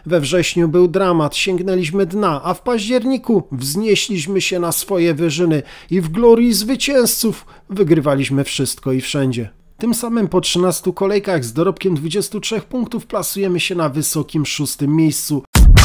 We wrześniu był dramat, sięgnęliśmy dna, a w październiku wznieśliśmy się na swoje wyżyny i w glorii zwycięzców wygrywaliśmy wszystko i wszędzie. Tym samym po 13 kolejkach z dorobkiem 23 punktów plasujemy się na wysokim 6. miejscu.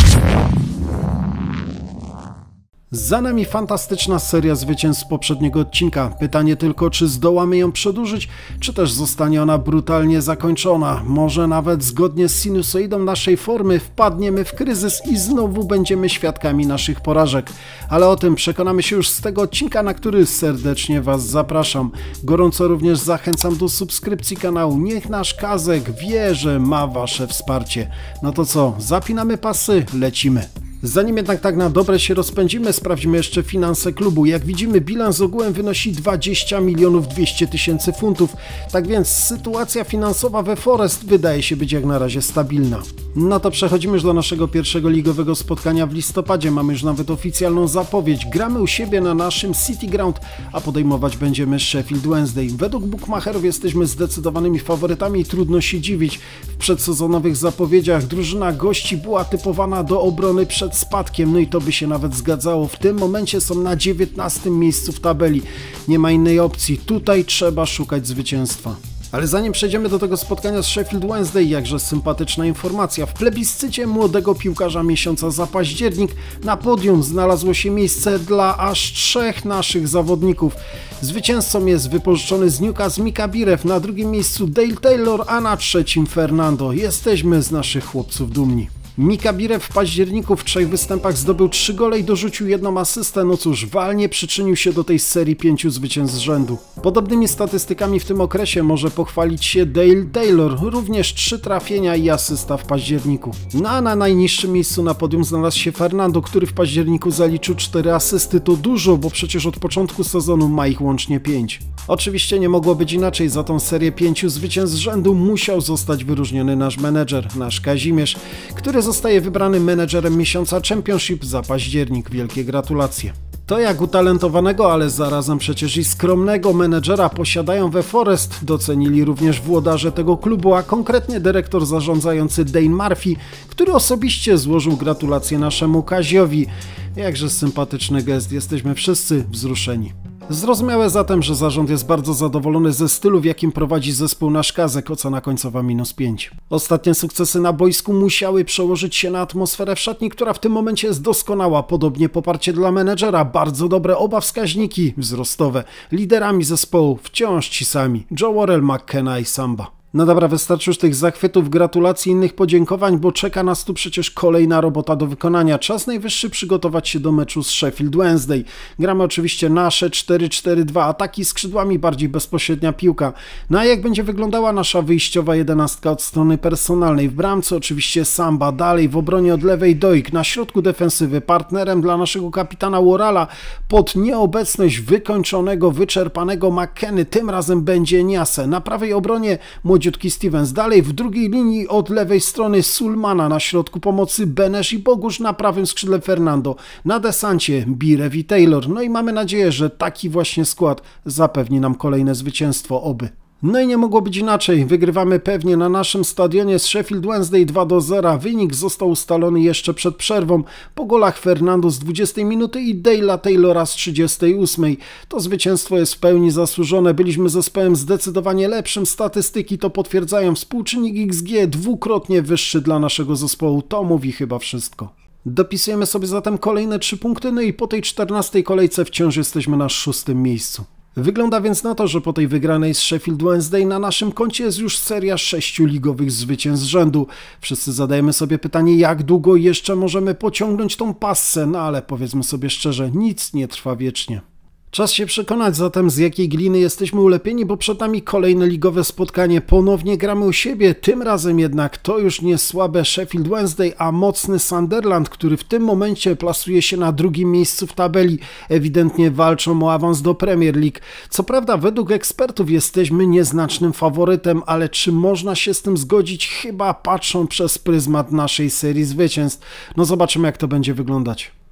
Za nami fantastyczna seria zwycięstw z poprzedniego odcinka. Pytanie tylko, czy zdołamy ją przedłużyć, czy też zostanie ona brutalnie zakończona. Może nawet zgodnie z sinusoidą naszej formy wpadniemy w kryzys i znowu będziemy świadkami naszych porażek. Ale o tym przekonamy się już z tego odcinka, na który serdecznie Was zapraszam. Gorąco również zachęcam do subskrypcji kanału. Niech nasz Kazek wie, że ma Wasze wsparcie. No to co, zapinamy pasy, lecimy. Zanim jednak tak na dobre się rozpędzimy, sprawdźmy jeszcze finanse klubu. Jak widzimy, bilans ogółem wynosi 20 200 000 funtów. Tak więc sytuacja finansowa we Forest wydaje się być jak na razie stabilna. No to przechodzimy już do naszego pierwszego ligowego spotkania w listopadzie. Mamy już nawet oficjalną zapowiedź. Gramy u siebie na naszym City Ground, a podejmować będziemy Sheffield Wednesday. Według bookmacherów jesteśmy zdecydowanymi faworytami i trudno się dziwić. W przedsezonowych zapowiedziach drużyna gości była typowana do obrony przed spadkiem, no i to by się nawet zgadzało. W tym momencie są na 19. miejscu w tabeli. Nie ma innej opcji. Tutaj trzeba szukać zwycięstwa. Ale zanim przejdziemy do tego spotkania z Sheffield Wednesday, jakże sympatyczna informacja. W plebiscycie młodego piłkarza miesiąca za październik na podium znalazło się miejsce dla aż 3 naszych zawodników. Zwycięzcą jest wypożyczony z Newcastle Mika Birev, na drugim miejscu Dale Taylor, a na trzecim Fernando. Jesteśmy z naszych chłopców dumni. Mika Birev w październiku w 3 występach zdobył 3 gole i dorzucił 1 asystę. No cóż, walnie przyczynił się do tej serii 5 zwycięstw z rzędu. Podobnymi statystykami w tym okresie może pochwalić się Dale Taylor, również 3 trafienia i asysta w październiku. No a na najniższym miejscu na podium znalazł się Fernando, który w październiku zaliczył 4 asysty. To dużo, bo przecież od początku sezonu ma ich łącznie 5. Oczywiście nie mogło być inaczej, za tą serię 5 zwycięstw z rzędu musiał zostać wyróżniony nasz menedżer, nasz Kazimierz, który zostaje wybrany menedżerem miesiąca Championship za październik. Wielkie gratulacje. To jak utalentowanego, ale zarazem przecież i skromnego menedżera posiadają we Forest, docenili również włodarze tego klubu, a konkretnie dyrektor zarządzający Dane Murphy, który osobiście złożył gratulacje naszemu Kaziowi. Jakże sympatyczny gest, jesteśmy wszyscy wzruszeni. Zrozumiałe zatem, że zarząd jest bardzo zadowolony ze stylu, w jakim prowadzi zespół nasz Kazek, ocena końcowa -5. Ostatnie sukcesy na boisku musiały przełożyć się na atmosferę w szatni, która w tym momencie jest doskonała. Podobnie poparcie dla menedżera, bardzo dobre oba wskaźniki wzrostowe. Liderami zespołu wciąż ci sami: Joe Worrell, McKenna i Samba. No dobra, wystarczy już tych zachwytów, gratulacji, innych podziękowań, bo czeka nas tu przecież kolejna robota do wykonania. Czas najwyższy przygotować się do meczu z Sheffield Wednesday. Gramy oczywiście nasze 4-4-2, ataki skrzydłami, bardziej bezpośrednia piłka. No a jak będzie wyglądała nasza wyjściowa 11 od strony personalnej? W bramce oczywiście Samba, dalej w obronie od lewej Dojk, na środku defensywy partnerem dla naszego kapitana Worrella pod nieobecność wykończonego, wyczerpanego McKenny, tym razem będzie Niase. Na prawej obronie młodziutki Stevens, dalej w drugiej linii od lewej strony Sulmana, na środku pomocy Benesz i Bogusz, na prawym skrzydle Fernando, na desancie Birev i Taylor. No i mamy nadzieję, że taki właśnie skład zapewni nam kolejne zwycięstwo, oby. No i nie mogło być inaczej, wygrywamy pewnie na naszym stadionie z Sheffield Wednesday 2-0, wynik został ustalony jeszcze przed przerwą, po golach Fernando z 20 minuty i Dale'a Taylora z 38. To zwycięstwo jest w pełni zasłużone, byliśmy zespołem zdecydowanie lepszym, statystyki to potwierdzają, współczynnik XG dwukrotnie wyższy dla naszego zespołu, to mówi chyba wszystko. Dopisujemy sobie zatem kolejne 3 punkty, no i po tej 14 kolejce wciąż jesteśmy na 6. miejscu. Wygląda więc na to, że po tej wygranej z Sheffield Wednesday na naszym koncie jest już seria 6 ligowych zwycięstw z rzędu. Wszyscy zadajemy sobie pytanie, jak długo jeszcze możemy pociągnąć tą passę, no ale powiedzmy sobie szczerze, nic nie trwa wiecznie. Czas się przekonać zatem, z jakiej gliny jesteśmy ulepieni, bo przed nami kolejne ligowe spotkanie. Ponownie gramy u siebie, tym razem jednak to już nie słabe Sheffield Wednesday, a mocny Sunderland, który w tym momencie plasuje się na drugim miejscu w tabeli. Ewidentnie walczą o awans do Premier League. Co prawda według ekspertów jesteśmy nieznacznym faworytem, ale czy można się z tym zgodzić? Chyba patrzą przez pryzmat naszej serii zwycięstw. No zobaczymy, jak to będzie wyglądać.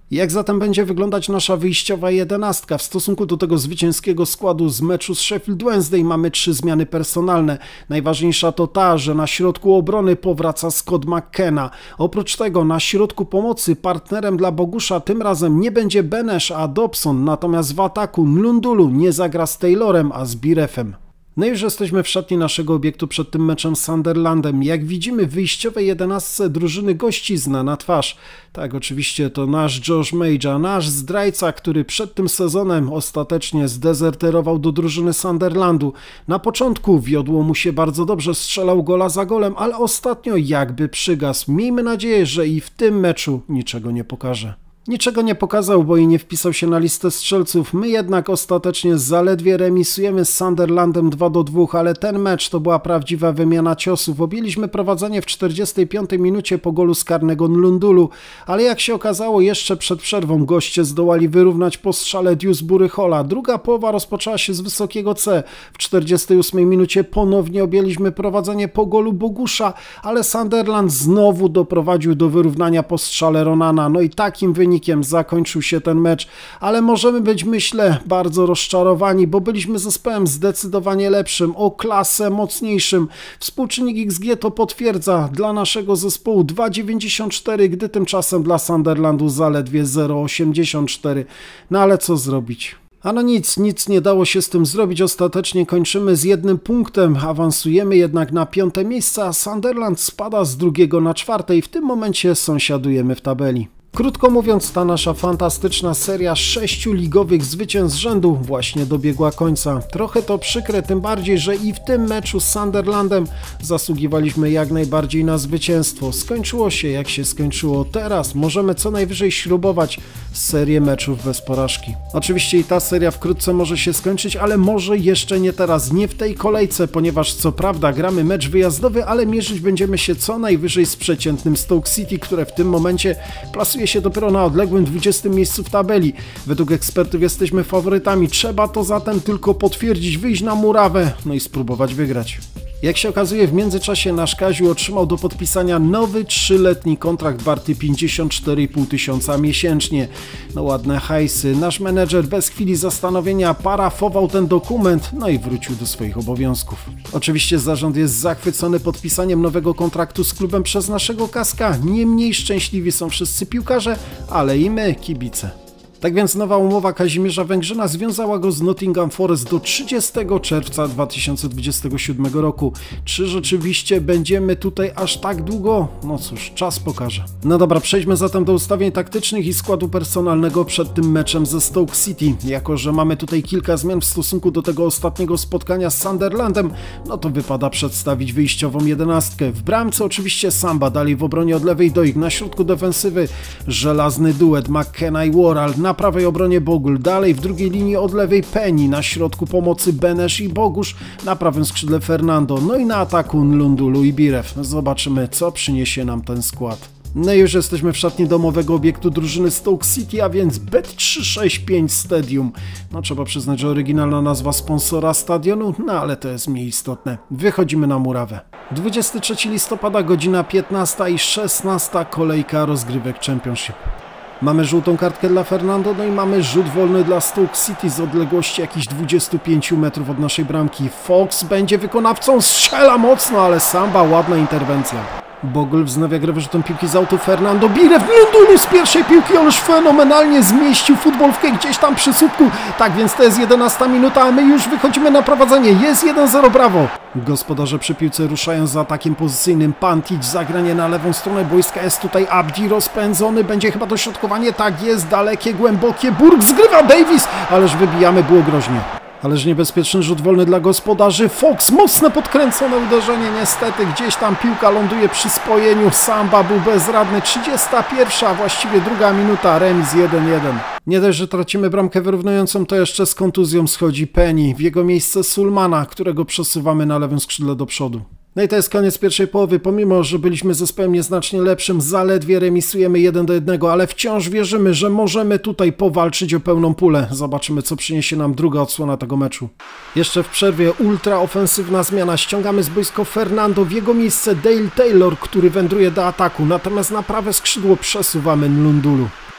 Jak zatem będzie wyglądać nasza wyjściowa 11? W stosunku do tego zwycięskiego składu z meczu z Sheffield Wednesday mamy 3 zmiany personalne. Najważniejsza to ta, że na środku obrony powraca Scott McKenna. Oprócz tego na środku pomocy partnerem dla Bogusza tym razem nie będzie Benesh, a Dobson, natomiast w ataku Nlundulu nie zagra z Taylorem, a z Birefem. No i już jesteśmy w szatni naszego obiektu przed tym meczem z Sunderlandem. Jak widzimy, w wyjściowej 11 drużyny gości zna na twarz. Tak, oczywiście to nasz Josh Maja, nasz zdrajca, który przed tym sezonem ostatecznie zdezerterował do drużyny Sunderlandu. Na początku wiodło mu się bardzo dobrze, strzelał gola za golem, ale ostatnio jakby przygasł. Miejmy nadzieję, że i w tym meczu niczego nie pokaże. Niczego nie pokazał, bo i nie wpisał się na listę strzelców. My jednak ostatecznie zaledwie remisujemy z Sunderlandem 2-2, ale ten mecz to była prawdziwa wymiana ciosów. Objęliśmy prowadzenie w 45 minucie po golu z karnego Nlundulu, ale jak się okazało, jeszcze przed przerwą goście zdołali wyrównać po strzale Dewsbury Halla. Druga połowa rozpoczęła się z wysokiego C. W 48 minucie ponownie objęliśmy prowadzenie po golu Bogusza, ale Sunderland znowu doprowadził do wyrównania po strzale Ronana. No i takim wynikiem zakończył się ten mecz, ale możemy być, myślę, bardzo rozczarowani, bo byliśmy zespołem zdecydowanie lepszym, o klasę mocniejszym. Współczynnik XG to potwierdza, dla naszego zespołu 2,94, gdy tymczasem dla Sunderlandu zaledwie 0,84. No ale co zrobić? A no nic nie dało się z tym zrobić, ostatecznie kończymy z 1 punktem, awansujemy jednak na 5. miejsce, a Sunderland spada z 2. na 4. i w tym momencie sąsiadujemy w tabeli. Krótko mówiąc, ta nasza fantastyczna seria 6 ligowych zwycięstw z rzędu właśnie dobiegła końca. Trochę to przykre, tym bardziej, że i w tym meczu z Sunderlandem zasługiwaliśmy jak najbardziej na zwycięstwo. Skończyło się jak się skończyło. Teraz możemy co najwyżej śrubować serię meczów bez porażki. Oczywiście i ta seria wkrótce może się skończyć, ale może jeszcze nie teraz, nie w tej kolejce, ponieważ co prawda gramy mecz wyjazdowy, ale mierzyć będziemy się co najwyżej z przeciętnym Stoke City, które w tym momencie plasuje się dopiero na odległym 20. miejscu w tabeli. Według ekspertów jesteśmy faworytami, trzeba to zatem tylko potwierdzić, wyjść na murawę, no i spróbować wygrać. Jak się okazuje, w międzyczasie nasz Kaziu otrzymał do podpisania nowy 3-letni kontrakt warty 54,5 tysiąca miesięcznie. No ładne hajsy. Nasz menedżer bez chwili zastanowienia parafował ten dokument, no i wrócił do swoich obowiązków. Oczywiście zarząd jest zachwycony podpisaniem nowego kontraktu z klubem przez naszego Kaska. Nie mniej szczęśliwi są wszyscy piłkarze, ale i my, kibice. Tak więc nowa umowa Kazimierza Węgrzyna związała go z Nottingham Forest do 30 czerwca 2027 roku. Czy rzeczywiście będziemy tutaj aż tak długo? No cóż, czas pokaże. No dobra, przejdźmy zatem do ustawień taktycznych i składu personalnego przed tym meczem ze Stoke City. Jako że mamy tutaj kilka zmian w stosunku do tego ostatniego spotkania z Sunderlandem, no to wypada przedstawić wyjściową 11. W bramce oczywiście Samba, dalej w obronie od lewej Doig, na środku defensywy żelazny duet McKenna i Worrall, na prawej obronie Bogle, dalej w drugiej linii od lewej Penny, na środku pomocy Benesh i Bogusz, na prawym skrzydle Fernando, no i na ataku Nlundulu i Biref. Zobaczymy, co przyniesie nam ten skład. No i już jesteśmy w szatni domowego obiektu drużyny Stoke City, a więc Bet365 Stadium. No trzeba przyznać, że oryginalna nazwa sponsora stadionu, no ale to jest mniej istotne. Wychodzimy na murawę. 23 listopada, godzina 15 i 16, kolejka rozgrywek Championship. Mamy żółtą kartkę dla Fernando, no i mamy rzut wolny dla Stoke City z odległości jakichś 25 metrów od naszej bramki. Fox będzie wykonawcą, strzela mocno, ale Samba, ładna interwencja. Bogle wznawia grę wyrzutem piłki z autu, Fernando Biref, Nlundulu z pierwszej piłki, ależ fenomenalnie zmieścił futbolówkę gdzieś tam przy słupku. Tak więc to jest 11 minuta, a my już wychodzimy na prowadzenie, jest 1-0, brawo. Gospodarze przy piłce ruszają z atakiem pozycyjnym, Pantic, zagranie na lewą stronę boiska, jest tutaj Abdi rozpędzony, będzie chyba dośrodkowanie, tak jest, dalekie, głębokie, Burg zgrywa Davis, ależ wybijamy, było groźnie. Ależ niebezpieczny rzut wolny dla gospodarzy. Fox, mocne podkręcone uderzenie, niestety gdzieś tam piłka ląduje przy spojeniu. Samba był bezradny. 31, a właściwie druga minuta, remis 1-1. Nie dość, że tracimy bramkę wyrównującą, to jeszcze z kontuzją schodzi Penny. W jego miejsce Sulmana, którego przesuwamy na lewym skrzydle do przodu. No i to jest koniec pierwszej połowy. Pomimo, że byliśmy zespołem nieznacznie lepszym, zaledwie remisujemy 1-1, ale wciąż wierzymy, że możemy tutaj powalczyć o pełną pulę. Zobaczymy, co przyniesie nam druga odsłona tego meczu. Jeszcze w przerwie ultraofensywna zmiana. Ściągamy z boiska Fernando, w jego miejsce Dale Taylor, który wędruje do ataku. Natomiast na prawe skrzydło przesuwamy Nlundulu.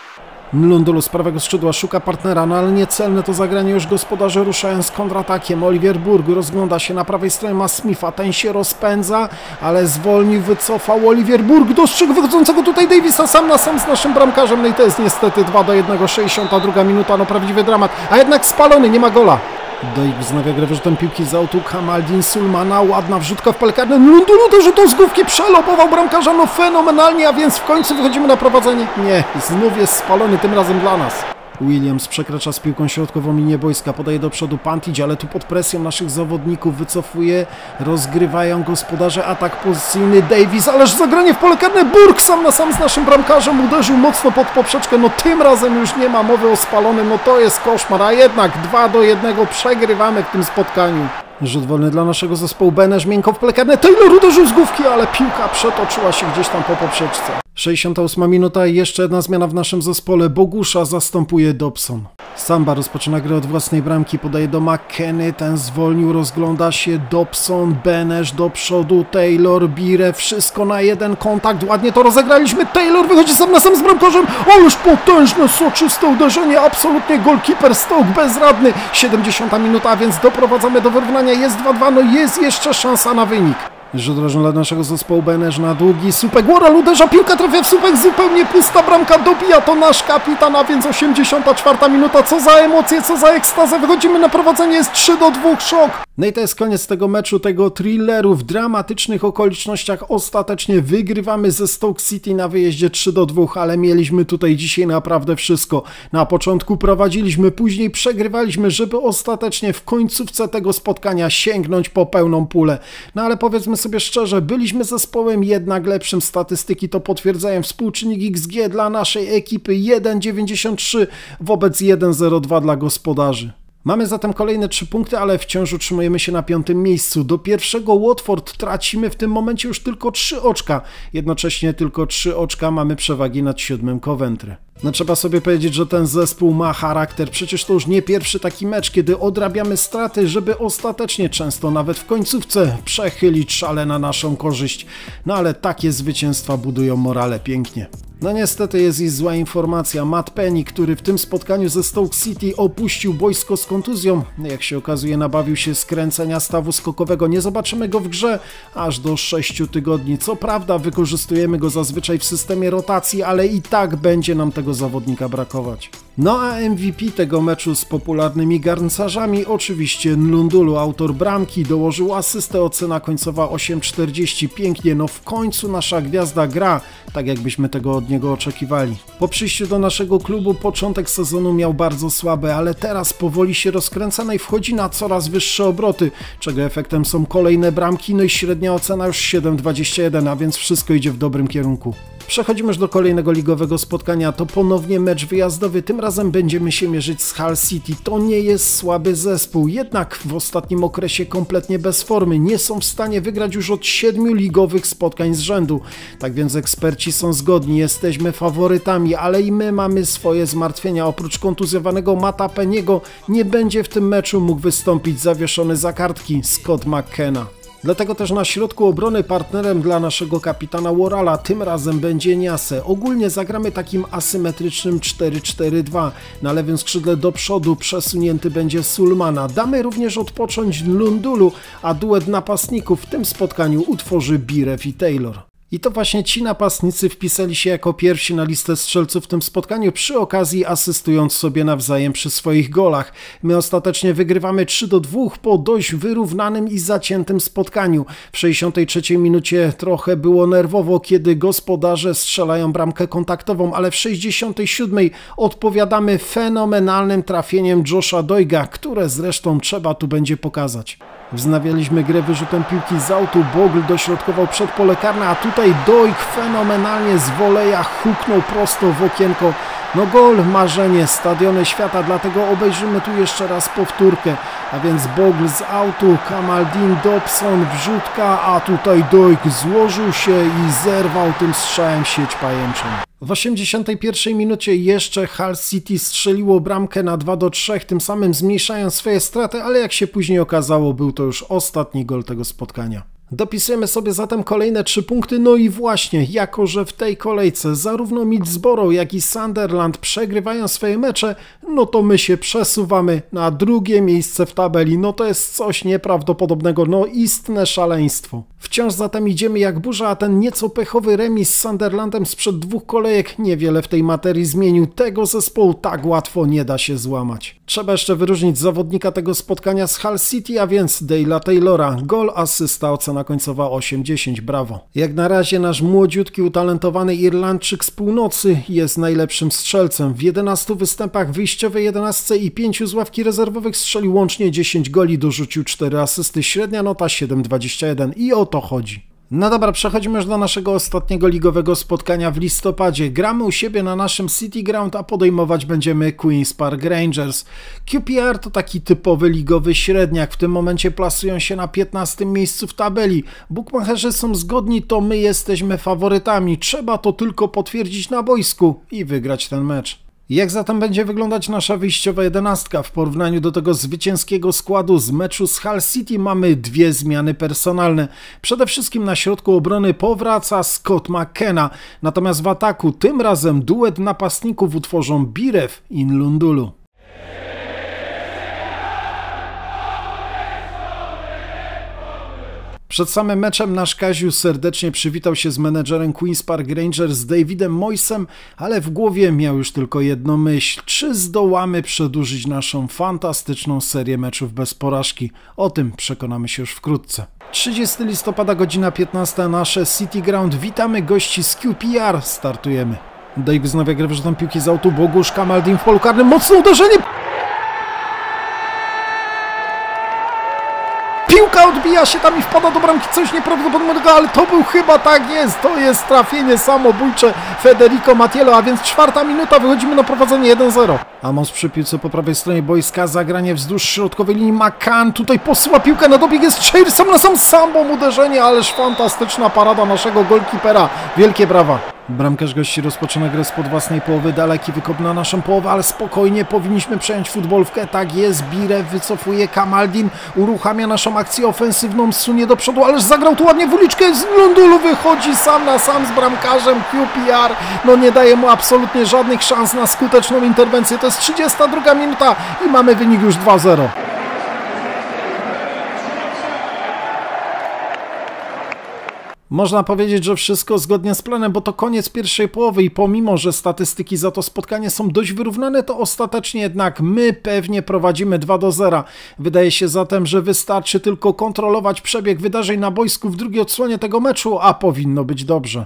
Nlundulu z prawego skrzydła szuka partnera, no ale niecelne to zagranie, już gospodarze ruszają z kontratakiem. Oliver Burg rozgląda się na prawej stronie, ma Smitha, ten się rozpędza, ale zwolnił, wycofał Oliver Burg, dostrzegł wychodzącego tutaj Davisa sam na sam z naszym bramkarzem, no i to jest niestety 2-1, 62 minuta, no prawdziwy dramat, a jednak spalony, nie ma gola. Doik wznawia grę wyrzutem piłki z autu, Kamaldin Sulmana, ładna wrzutka w pole karne, Nlundulu dorzutą z główki, przelobował bramkarza, no fenomenalnie, a więc w końcu wychodzimy na prowadzenie. Nie, znów jest spalony, tym razem dla nas. Williams przekracza z piłką środkową linię boiska, podaje do przodu Pantic, ale tu pod presją naszych zawodników wycofuje, rozgrywają gospodarze, atak pozycyjny, Davis, ależ zagranie w pole karne, Burg sam na sam z naszym bramkarzem, uderzył mocno pod poprzeczkę, no tym razem już nie ma mowy o spalonym, no to jest koszmar, a jednak 2-1 przegrywamy w tym spotkaniu. Rzut wolny dla naszego zespołu, Benesz miękko w pole karne, Taylor uderzył z główki, ale piłka przetoczyła się gdzieś tam po poprzeczce. 68 minuta i jeszcze jedna zmiana w naszym zespole, Bogusza zastępuje Dobson. Samba rozpoczyna grę od własnej bramki, podaje do McKenny, ten zwolnił, rozgląda się, Dobson, Benesz do przodu, Taylor, Bire, wszystko na jeden kontakt, ładnie to rozegraliśmy, Taylor wychodzi sam na sam z bramkarzem, ależ potężne, soczyste uderzenie, absolutnie golkiper Stoke bezradny, 70 minuta, a więc doprowadzamy do wyrównania, jest 2-2, no jest jeszcze szansa na wynik. Rzut rożny dla naszego zespołu, Benesz na długi słupek, Worrell uderza, piłka trafia w słupek, zupełnie pusta bramka, dobija to nasz kapitan, a więc 84 minuta, co za emocje, co za ekstazę, wychodzimy na prowadzenie, jest 3-2, szok. No i to jest koniec tego meczu, tego thrilleru, w dramatycznych okolicznościach ostatecznie wygrywamy ze Stoke City na wyjeździe 3-2, ale mieliśmy tutaj dzisiaj naprawdę wszystko. Na początku prowadziliśmy, później przegrywaliśmy, żeby ostatecznie w końcówce tego spotkania sięgnąć po pełną pulę. No ale powiedzmy sobie szczerze, byliśmy zespołem jednak lepszym, statystyki to potwierdzają, współczynnik XG dla naszej ekipy 1,93 wobec 1,02 dla gospodarzy. Mamy zatem kolejne 3 punkty, ale wciąż utrzymujemy się na 5. miejscu. Do pierwszego Watford tracimy w tym momencie już tylko 3 oczka. Jednocześnie tylko 3 oczka mamy przewagi nad 7. Coventry. No trzeba sobie powiedzieć, że ten zespół ma charakter. Przecież to już nie pierwszy taki mecz, kiedy odrabiamy straty, żeby ostatecznie, często nawet w końcówce, przechylić szale na naszą korzyść. No ale takie zwycięstwa budują morale pięknie. No niestety jest i zła informacja. Matt Penny, który w tym spotkaniu ze Stoke City opuścił boisko z kontuzją, jak się okazuje, nabawił się skręcenia stawu skokowego. Nie zobaczymy go w grze aż do 6 tygodni. Co prawda wykorzystujemy go zazwyczaj w systemie rotacji, ale i tak będzie nam tego zawodnika brakować. No a MVP tego meczu z popularnymi garncarzami oczywiście Nlundulu, autor bramki, dołożył asystę, ocena końcowa 8,40. Pięknie, no w końcu nasza gwiazda gra, tak jakbyśmy tego od niego oczekiwali. Po przyjściu do naszego klubu początek sezonu miał bardzo słaby, ale teraz powoli się rozkręca, no i wchodzi na coraz wyższe obroty, czego efektem są kolejne bramki, no i średnia ocena już 7,21, a więc wszystko idzie w dobrym kierunku. Przechodzimy już do kolejnego ligowego spotkania, to ponownie mecz wyjazdowy, tym razem będziemy się mierzyć z Hull City. To nie jest słaby zespół, jednak w ostatnim okresie kompletnie bez formy, nie są w stanie wygrać już od 7 ligowych spotkań z rzędu. Tak więc eksperci są zgodni, jesteśmy faworytami, ale i my mamy swoje zmartwienia. Oprócz kontuzjowanego Matta Penniego nie będzie w tym meczu mógł wystąpić zawieszony za kartki Scott McKenna. Dlatego też na środku obrony partnerem dla naszego kapitana Worrella tym razem będzie Niasse. Ogólnie zagramy takim asymetrycznym 4-4-2. Na lewym skrzydle do przodu przesunięty będzie Sulmana. Damy również odpocząć Nlundulu, a duet napastników w tym spotkaniu utworzy Birev i Taylor. I to właśnie ci napastnicy wpisali się jako pierwsi na listę strzelców w tym spotkaniu, przy okazji asystując sobie nawzajem przy swoich golach. My ostatecznie wygrywamy 3-2 po dość wyrównanym i zaciętym spotkaniu. W 63 minucie trochę było nerwowo, kiedy gospodarze strzelają bramkę kontaktową, ale w 67 odpowiadamy fenomenalnym trafieniem Josha Doiga, które zresztą trzeba tu będzie pokazać. Wznawialiśmy grę wyrzutem piłki z autu, Bogle dośrodkował przed pole karne, a tutaj Doig fenomenalnie z woleja huknął prosto w okienko. No gol, marzenie, stadiony świata, dlatego obejrzymy tu jeszcze raz powtórkę. A więc Bogle z autu, Kamaldin, Dobson, wrzutka, a tutaj Doig złożył się i zerwał tym strzałem sieć pajęczą. W 81 minucie jeszcze Hull City strzeliło bramkę na 2-3, tym samym zmniejszając swoje straty, ale jak się później okazało, był to już ostatni gol tego spotkania. Dopisujemy sobie zatem kolejne 3 punkty, no i właśnie, jako że w tej kolejce zarówno Middlesbrough, jak i Sunderland przegrywają swoje mecze, no to my się przesuwamy na drugie miejsce w tabeli, no to jest coś nieprawdopodobnego, no istne szaleństwo. Wciąż zatem idziemy jak burza, a ten nieco pechowy remis z Sunderlandem sprzed 2 kolejek niewiele w tej materii zmienił, tego zespołu tak łatwo nie da się złamać. Trzeba jeszcze wyróżnić zawodnika tego spotkania z Hull City, a więc Dale'a Taylora, gol, asysta, ocena końcowa 8-10, brawo. Jak na razie nasz młodziutki, utalentowany Irlandczyk z północy jest najlepszym strzelcem. W 11 występach wyjściowej 11 i 5 z ławki rezerwowych strzelił łącznie 10 goli, dorzucił 4 asysty, średnia nota 7,21 i o to chodzi. No dobra, przechodzimy już do naszego ostatniego ligowego spotkania w listopadzie. Gramy u siebie na naszym City Ground, a podejmować będziemy Queen's Park Rangers. QPR to taki typowy ligowy średniak, w tym momencie plasują się na 15. miejscu w tabeli. Bookmacherzy są zgodni, to my jesteśmy faworytami. Trzeba to tylko potwierdzić na boisku i wygrać ten mecz. Jak zatem będzie wyglądać nasza wyjściowa 11? W porównaniu do tego zwycięskiego składu z meczu z Hull City mamy 2 zmiany personalne. Przede wszystkim na środku obrony powraca Scott McKenna, natomiast w ataku tym razem duet napastników utworzą Birev i Nlundulu. Przed samym meczem nasz Kaziu serdecznie przywitał się z menedżerem Queen's Park Rangers Davidem Moyesem, ale w głowie miał już tylko jedną myśl: czy zdołamy przedłużyć naszą fantastyczną serię meczów bez porażki? O tym przekonamy się już wkrótce. 30 listopada, godzina 15, nasze City Ground. Witamy gości z QPR. Startujemy. Dave wznawia grę wyrzutem piłki z autu. Bogusz Kamaldin w polu karnym. Mocne uderzenie! Piłka odbija się tam i wpada do bramki, coś nieprawdopodobnego, ale to był chyba, tak jest, to jest trafienie samobójcze Federico Mattiello, a więc 4. minuta, wychodzimy na prowadzenie 1-0. Amos przy piłce po prawej stronie boiska, zagranie wzdłuż środkowej linii, McCann tutaj posyła piłkę na dobieg, jest Cheir sam na sam, sambą uderzenie, ależ fantastyczna parada naszego golkipera, wielkie brawa. Bramkarz gości rozpoczyna grę spod własnej połowy, daleki wykop na naszą połowę, ale spokojnie, powinniśmy przejąć futbolówkę, tak jest, Birev wycofuje, Kamaldin uruchamia naszą akcję ofensywną, sunie do przodu, ależ zagrał tu ładnie w uliczkę, z Nlundulu wychodzi sam na sam z bramkarzem QPR, no nie daje mu absolutnie żadnych szans na skuteczną interwencję, to jest 32 minuta i mamy wynik już 2-0. Można powiedzieć, że wszystko zgodnie z planem, bo to koniec pierwszej połowy i pomimo, że statystyki za to spotkanie są dość wyrównane, to ostatecznie jednak my pewnie prowadzimy 2-0. Wydaje się zatem, że wystarczy tylko kontrolować przebieg wydarzeń na boisku w drugiej odsłonie tego meczu, a powinno być dobrze.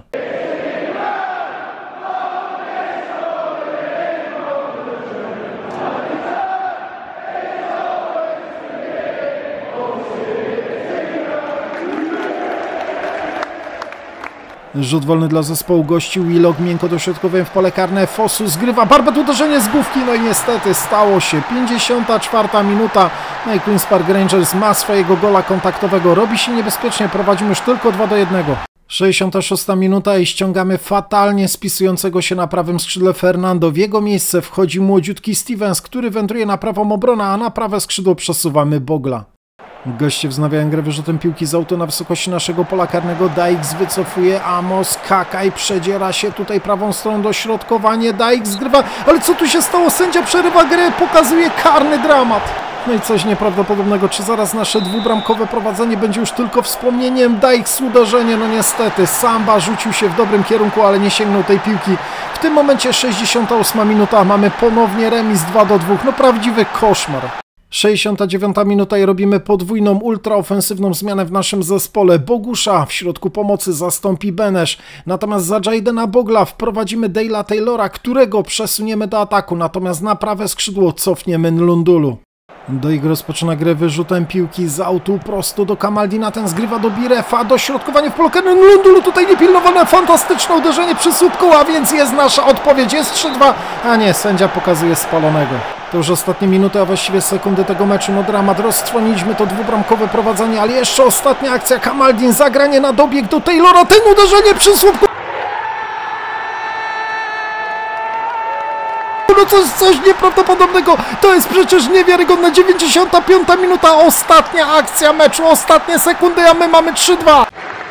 Rzut wolny dla zespołu gości, Willock miękko dośrodkowuje w pole karne, Fosu zgrywa, Barbet uderzenie z główki, no i niestety stało się. 54 minuta, no i Queen's Park Rangers ma swojego gola kontaktowego, robi się niebezpiecznie, prowadzimy już tylko 2-1. 66 minuta i ściągamy fatalnie spisującego się na prawym skrzydle Fernando. W jego miejsce wchodzi młodziutki Stevens, który wędruje na prawą obronę, a na prawe skrzydło przesuwamy Bogla. Goście wznawiają grę wyrzutem piłki z autu na wysokości naszego pola karnego. Dykes wycofuje, Amos, Kakaj przedziera się tutaj prawą stroną, dośrodkowanie, Dykes zgrywa, ale co tu się stało? Sędzia przerywa grę, pokazuje karny dramat. No i coś nieprawdopodobnego, czy zaraz nasze dwubramkowe prowadzenie będzie już tylko wspomnieniem? Dykes uderzenie, no niestety, Samba rzucił się w dobrym kierunku, ale nie sięgnął tej piłki. W tym momencie 68 minuta, mamy ponownie remis 2-2, no prawdziwy koszmar. 69 minuta i robimy podwójną ultraofensywną zmianę w naszym zespole. Bogusza w środku pomocy zastąpi Benesz, natomiast za Jadena Bogla wprowadzimy Dale'a Taylora, którego przesuniemy do ataku, natomiast na prawe skrzydło cofniemy Nlundulu. Doig rozpoczyna grę wyrzutem piłki z autu prosto do Kamaldina, ten zgrywa do Birefa, dośrodkowanie w polu karnym, Nlundulu tutaj niepilnowane, fantastyczne uderzenie przy słupku, a więc jest nasza odpowiedź, jest 3-2, a nie, sędzia pokazuje spalonego. To już ostatnie minuty, a właściwie sekundy tego meczu, no dramat, roztrwoniliśmy to dwubramkowe prowadzenie, ale jeszcze ostatnia akcja, Kamaldin, zagranie na dobieg do Taylora, ten uderzenie przy słupku, no coś nieprawdopodobnego, to jest przecież niewiarygodne, 95 minuta, ostatnia akcja meczu, ostatnie sekundy, a my mamy 3-2.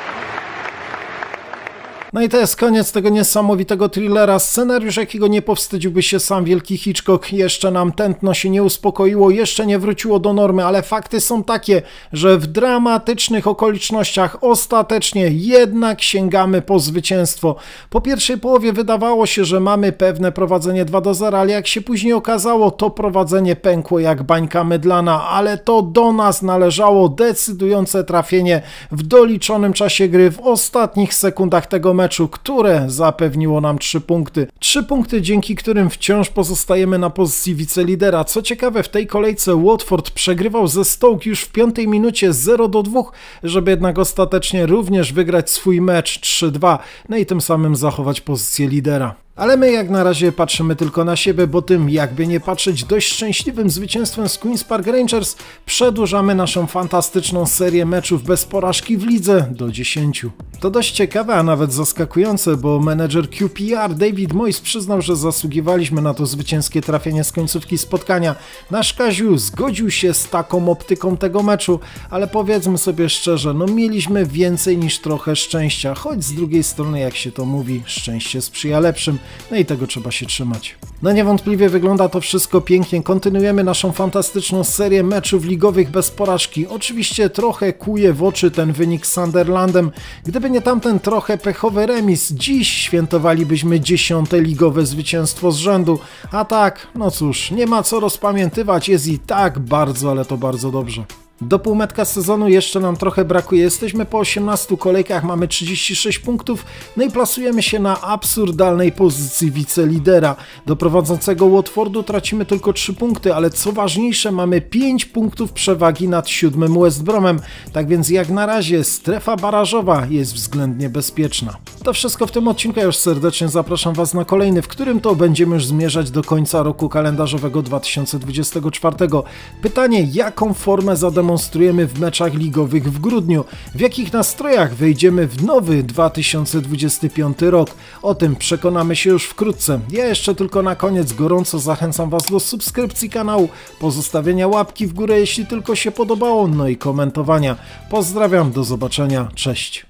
No i to jest koniec tego niesamowitego thrillera, scenariusz jakiego nie powstydziłby się sam wielki Hitchcock. Jeszcze nam tętno się nie uspokoiło, jeszcze nie wróciło do normy, ale fakty są takie, że w dramatycznych okolicznościach ostatecznie jednak sięgamy po zwycięstwo. Po pierwszej połowie wydawało się, że mamy pewne prowadzenie 2-0, ale jak się później okazało, to prowadzenie pękło jak bańka mydlana, ale to do nas należało decydujące trafienie w doliczonym czasie gry w ostatnich sekundach tego meczu, które zapewniło nam 3 punkty. 3 punkty, dzięki którym wciąż pozostajemy na pozycji wicelidera. Co ciekawe, w tej kolejce Watford przegrywał ze Stoke już w 5 minucie 0-2, żeby jednak ostatecznie również wygrać swój mecz 3-2, no i tym samym zachować pozycję lidera. Ale my jak na razie patrzymy tylko na siebie, bo tym, jakby nie patrzeć, dość szczęśliwym zwycięstwem z Queen's Park Rangers przedłużamy naszą fantastyczną serię meczów bez porażki w lidze do 10. To dość ciekawe, a nawet zaskakujące, bo menedżer QPR David Moyes przyznał, że zasługiwaliśmy na to zwycięskie trafienie z końcówki spotkania. Nasz Kaziu zgodził się z taką optyką tego meczu, ale powiedzmy sobie szczerze, no mieliśmy więcej niż trochę szczęścia, choć z drugiej strony, jak się to mówi, szczęście sprzyja lepszym. No i tego trzeba się trzymać. No niewątpliwie wygląda to wszystko pięknie. Kontynuujemy naszą fantastyczną serię meczów ligowych bez porażki. Oczywiście trochę kuje w oczy ten wynik z Sunderlandem. Gdyby nie tamten trochę pechowy remis, dziś świętowalibyśmy 10. ligowe zwycięstwo z rzędu. A tak, no cóż, nie ma co rozpamiętywać, jest i tak bardzo, ale to bardzo dobrze. Do półmetka sezonu jeszcze nam trochę brakuje, jesteśmy po 18 kolejkach, mamy 36 punktów, no i plasujemy się na absurdalnej pozycji wicelidera. Do prowadzącego Watfordu tracimy tylko 3 punkty, ale co ważniejsze, mamy 5 punktów przewagi nad 7. West Bromem, tak więc jak na razie strefa barażowa jest względnie bezpieczna. To wszystko w tym odcinku, ja już serdecznie zapraszam Was na kolejny, w którym to będziemy już zmierzać do końca roku kalendarzowego 2024. Pytanie, jaką formę zademonstrujemy w meczach ligowych w grudniu? W jakich nastrojach wejdziemy w nowy 2025 rok? O tym przekonamy się już wkrótce. Ja jeszcze tylko na koniec gorąco zachęcam Was do subskrypcji kanału, pozostawienia łapki w górę, jeśli tylko się podobało, no i komentowania. Pozdrawiam, do zobaczenia, cześć.